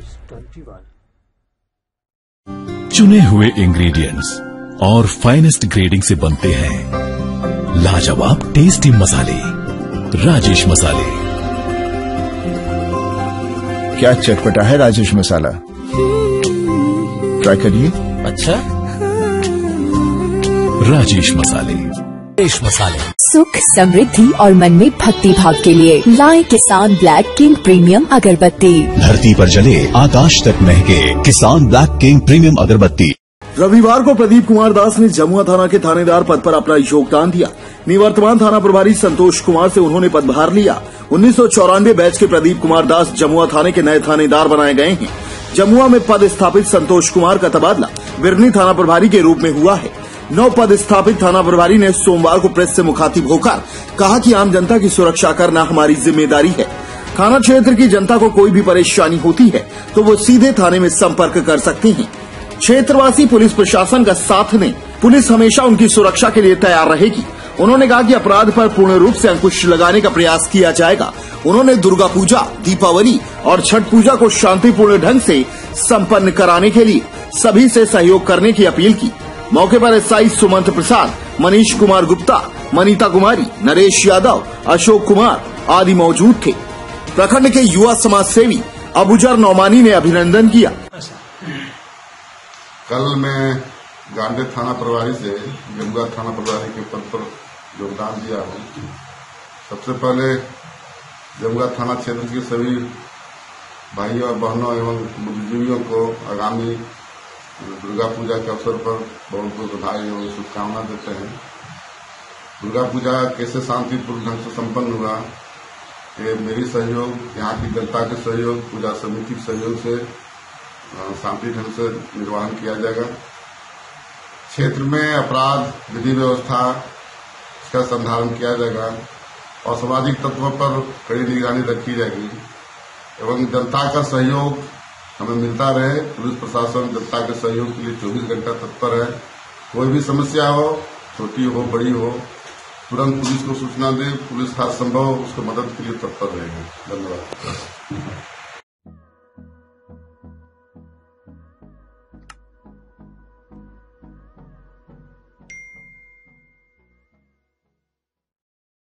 News21। चुने हुए इंग्रेडिएंट्स और फाइनेस्ट ग्रेडिंग से बनते हैं लाजवाब टेस्टी मसाले। राजेश मसाले। क्या चटपटा है राजेश मसाला, ट्राई करिए। अच्छा, राजेश मसाले। राजेश मसाले। सुख, समृद्धि और मन में भक्ति भाव के लिए लाए किसान ब्लैक किंग प्रीमियम अगरबत्ती। धरती पर जले आकाश तक महके किसान ब्लैक किंग प्रीमियम अगरबत्ती। रविवार को प्रदीप कुमार दास ने जमुआ थाना के थानेदार पद पर अपना योगदान दिया। निवर्तमान थाना प्रभारी संतोष कुमार से उन्होंने पदभार लिया। 1994 बैच के प्रदीप कुमार दास जमुआ थाने के नए थानेदार बनाए गए हैं। जमुआ में पद स्थापित संतोष कुमार का तबादला बिरनी थाना प्रभारी के रूप में हुआ है। नौ पद स्थापित थाना प्रभारी ने सोमवार को प्रेस से मुखातिब होकर कहा कि आम जनता की सुरक्षा करना हमारी जिम्मेदारी है। थाना क्षेत्र की जनता को कोई भी परेशानी होती है तो वो सीधे थाने में संपर्क कर सकते हैं। क्षेत्रवासी पुलिस प्रशासन का साथ दें। पुलिस हमेशा उनकी सुरक्षा के लिए तैयार रहेगी। उन्होंने कहा कि अपराध पर पूर्ण रूप से अंकुश लगाने का प्रयास किया जाएगा। उन्होंने दुर्गा पूजा, दीपावली और छठ पूजा को शांतिपूर्ण ढंग से संपन्न कराने के लिए सभी से सहयोग करने की अपील की। मौके पर एसआई सुमंत प्रसाद, मनीष कुमार गुप्ता, मनीता कुमारी, नरेश यादव, अशोक कुमार आदि मौजूद थे। प्रखंड के युवा समाज सेवी अबुजर नौमानी ने अभिनंदन किया। कल मैं गांधी थाना प्रभारी से जमुआ थाना प्रभारी के पद पर योगदान दिया हूँ। सबसे पहले जमुआ थाना क्षेत्र के सभी भाइयों और बहनों एवं बुद्धिजीवियों को आगामी दुर्गा पूजा के अवसर पर बहुत बहुत बधाई एवं शुभकामना देते हैं। दुर्गा पूजा कैसे शांतिपूर्ण ढंग से संपन्न हुआ, ये मेरी सहयोग, यहाँ की जनता के सहयोग, पूजा समिति के सहयोग से शांति ढंग से निर्वहन किया जाएगा। क्षेत्र में अपराध विधि व्यवस्था इसका संधारण किया जाएगा और सामाजिक तत्वों पर कड़ी निगरानी रखी जाएगी एवं जनता का सहयोग हमें मिलता रहे। पुलिस प्रशासन जनता के सहयोग के लिए 24 घंटा तत्पर है। कोई भी समस्या हो, छोटी हो बड़ी हो, तुरंत पुलिस को सूचना दे। पुलिस हर संभव उसको मदद के लिए तत्पर रहेगी। धन्यवाद।